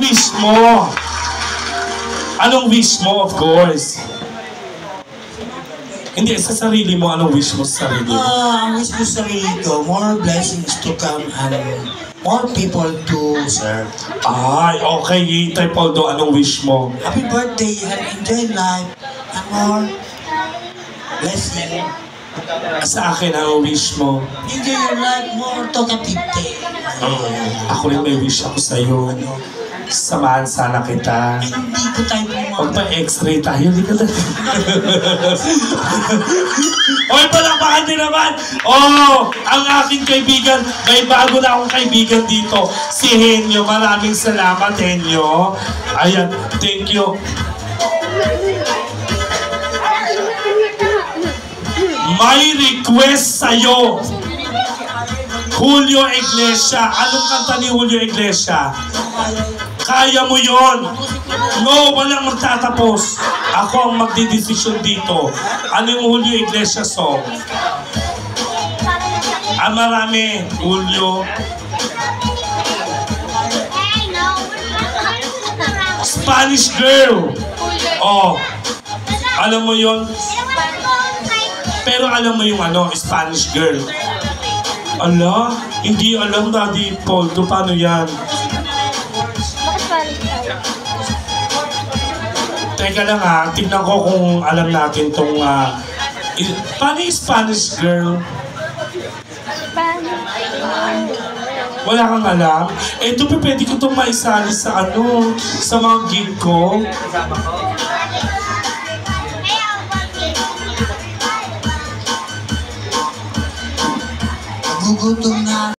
wish mo? Anong wish mo, of course? Hindi, sa sarili mo, anong wish mo sa sarili mo? Ang wish ko sa sarili ko, more blessings to come and more people to serve. Ay, okay. Tripoldo, anong wish mo? Happy birthday and enjoy life and more blessing. Sa akin, anong wish mo? Enjoy your life, more talkative day. Ako rin may wish ako sa'yo. Samahan sana kita. Hindi ko tayo Huwag pa x-ray tayo, hindi ka na. Oy, palakpakan din naman! Oh, ang aking kaibigan, may bago na akong kaibigan dito, si Henyo. Maraming salamat, Henyo. Ayan, thank you. May request sa'yo. Julio Iglesia. Anong kanta ni Julio Iglesia? Kaya mo yon. No, walang magtatapos. Ako ang magdidesisyon dito. Ano yung Julio Iglesia song? Marami. Julio. Spanish Girl. Oh. Alam mo yon? Pero alam mo yung Spanish Girl. Ala, hindi alam, Daddy Poldo. Paano yan? Teka lang tignan ko kung alam natin tong... paano yung Spanish Girl? Wala kang alam? Ito pwede ko itong maisali sa sa mga gig ko. Gugutom na